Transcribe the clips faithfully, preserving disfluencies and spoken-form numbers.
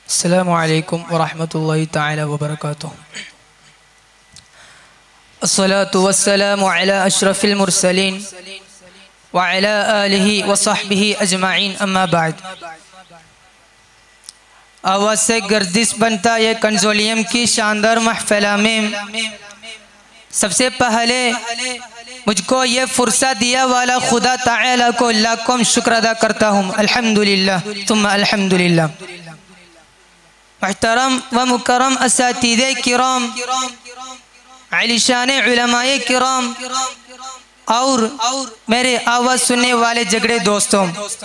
अस्सलामु अलैकुम वरहमतुल्लाहि तआला वबरकातुहू। अस्सलातु वस्सलामु अला अशरफिल मुरसलीन व अला आलिहि व सहबिहि अजमाइन, अम्मा बाद। आवाज़ से गर्दिश बनता ये कंजोलियम की शानदार महफिल में सबसे पहले मुझको ये फुर्सत दिया वाला खुदा ताला को लाखों शुक्र अदा करता हूँ। अल्हम्दुलिल्लाह तुम्मा अल्हम्दुलिल्लाह। मुहतरम व मुकरम असातिज़े किराम, आलिशान उलमाए किराम और मेरे आवाज़ सुनने वाले झगड़े दोस्तों,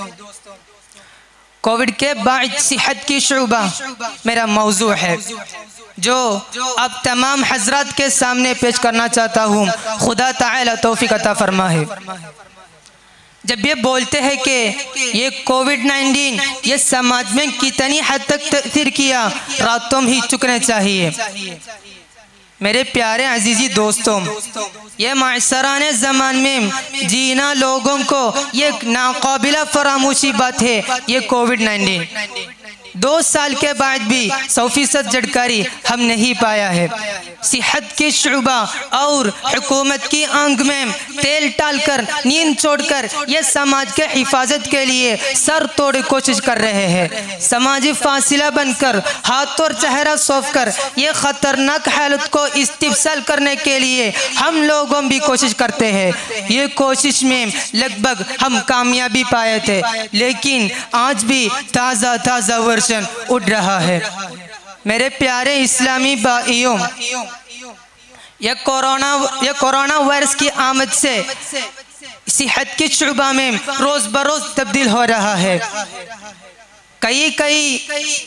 कोविड के बाद सेहत की शुबा मेरा मौजू है जो अब तमाम हजरात के सामने पेश करना चाहता हूँ। खुदा ताला तौफीक अता फरमाए। जब ये बोलते हैं कि ये कोविड नाइन्टीन ये समाज में कितनी हद तक तअसीर किया, रातों ही चुकने चाहिए। मेरे प्यारे अजीजी दोस्तों, ये माशराने ज़मान में जीना लोगों को ये नाकाबिला फरामोशी बात है। ये कोविड नाइन्टीन दो साल के बाद भी सौ फीसद झटकारी हम नहीं पाया है। सेहत की शुबा और हुकूमत की आंख में तेल डालकर नींद छोड़कर ये समाज के हिफाजत के लिए सर तोड़ कोशिश कर रहे हैं। समाजी फासिला बनकर हाथ और चेहरा सौंप कर ये खतरनाक हालत को इस्तिफसाल करने के लिए हम लोगों भी कोशिश करते हैं। ये कोशिश में लगभग हम कामयाबी पाए थे, लेकिन आज भी ताज़ा ताज़ा वर्षन उड़ रहा है। मेरे प्यारे इस्लामी भाइयों, यह कोरोना यह कोरोना वायरस की आमद से सेहत की शुबा में रोज बरोज तब्दील हो रहा है। कई कई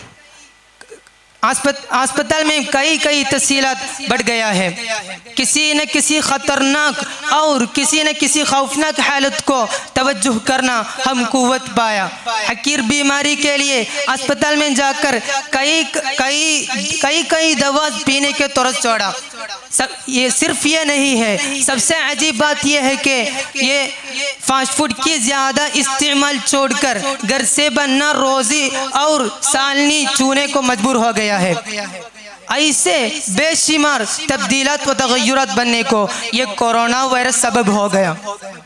अस्पताल में कई कई तफसीलात बढ़ गया है। किसी न किसी खतरनाक और किसी न किसी खौफनाक हालत को तवज्जो करना हम कुव्वत पाया। हकीर बीमारी के लिए अस्पताल में जाकर कई कई कई कई दवा पीने के तरस छोड़ा। सब ये सिर्फ ये नहीं है, सबसे अजीब बात यह है कि ये फास्ट फूड की ज़्यादा इस्तेमाल छोड़कर घर से बनना रोज़ी और सालनी चूने को मजबूर हो गया है। ऐसे बेशुमार तब्दीलात व तगय्युरात बनने को ये कोरोना वायरस सबब हो गया।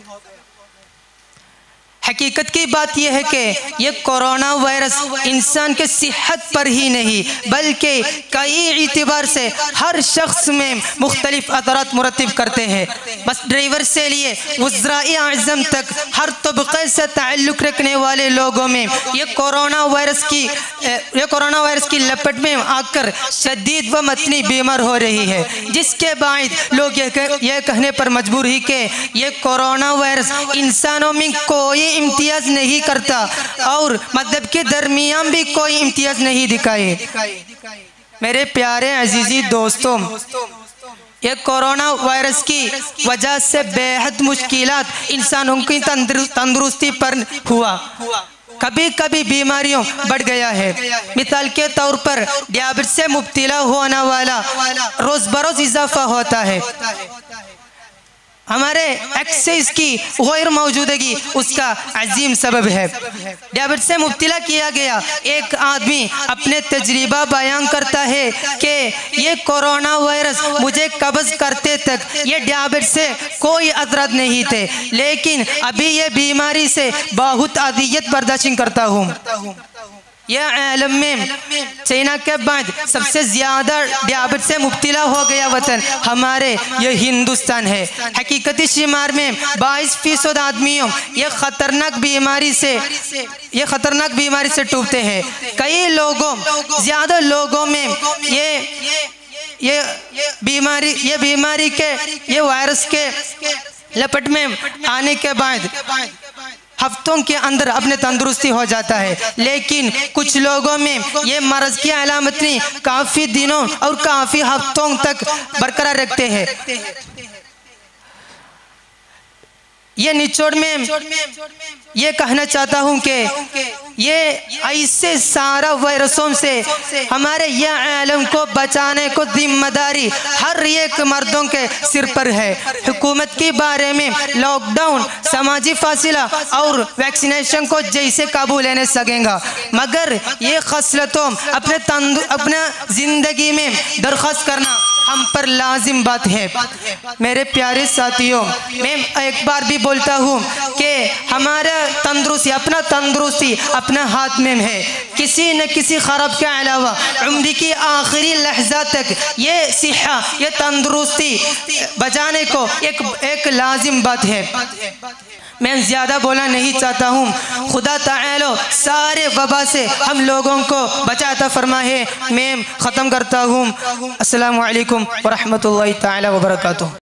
हकीकत की बात यह है कि ये कोरोना वायरस इंसान के सेहत पर ही नहीं बल्कि कई एतबार से हर शख्स में मुख्तलिफ असरात मुरतब करते हैं। बस ड्राइवर से लिए वज़राए आज़म तक हर तबक़े से ताल्लुक़ रखने वाले लोगों में ये कोरोना वायरस की ये कोरोना वायरस की लपेट में आकर शदीद व मतनी बीमार हो रही है, जिसके बाद लोग ये कहने पर मजबूर ही कि ये कोरोना वायरस इंसानों में कोई इम्तियाज नहीं करता और मजहब के दरमियान भी कोई इम्तियाज नहीं दिखाए। मेरे प्यारे अजीजी दोस्तों, ये कोरोना वायरस की वजह से बेहद मुश्किलात इंसानों की तंदुरुस्ती पर हुआ। कभी कभी बीमारियों बढ़ गया है। मिसाल के तौर पर डायबिटीज से मुब्तला होने वाला रोज बरोज इजाफा होता है। हमारे एक्सेस की गैर मौजूदगी उसका अजीम सबब है। डायबिटीज से मुब्तला किया गया एक आदमी अपने तजर्बा बयान करता है कि ये कोरोना वायरस मुझे कब्ज़ करते तक ये डायबिटीज से कोई असरात नहीं थे, लेकिन अभी ये बीमारी से बहुत अदियत बर्दाश्त करता हूँ। यह आलम में चाइना के बाद सबसे ज़्यादा डायबिटीज से मुब्तला हो गया वतन हमारे ये हिंदुस्तान है। हकीकती शुमार में बाईस फीसद आदमियों ये ख़तरनाक बीमारी से ये ख़तरनाक बीमारी से टूटते हैं। कई लोगों ज़्यादा लोगों में ये ये बीमारी ये बीमारी के ये वायरस के लपेट में आने के बाद हफ्तों के अंदर अपने तंदुरुस्ती हो जाता है, लेकिन कुछ लोगों में ये मर्ज की अलामतें काफ़ी दिनों और काफ़ी हफ्तों तक बरकरार रखते हैं। ये निचोड़ में ये कहना चाहता हूँ कि ये ऐसे सारा वायरसों से हमारे ये आलम को बचाने को जिम्मेदारी हर एक मर्दों के सिर पर है। हुकूमत के बारे में लॉकडाउन, समाजी फासिला और वैक्सीनेशन को जैसे काबू लेने सकेगा, मगर ये खसलतों अपने तंदु अपना जिंदगी में दरख्वास्त करना हम पर लाजिम बात है। मेरे प्यारे साथियों, मैं एक बार भी बोलता हूँ कि हमारा तंदुरुस्ती, अपना तंदुरुस्ती अपना हाथ में है। किसी न किसी खराब के अलावा उम्र की आखिरी लहजा तक ये सिहा, ये तंदुरुस्ती बचाने को एक एक लाजिम बात है। मैं ज़्यादा बोलना नहीं चाहता हूँ। खुदा ताला सारे वबा से हम लोगों को बचाता फरमाए। मैं ख़त्म करता हूँ। अस्सलामु अलैकुम व रहमतुल्लाहि ताला व बरकातुहू।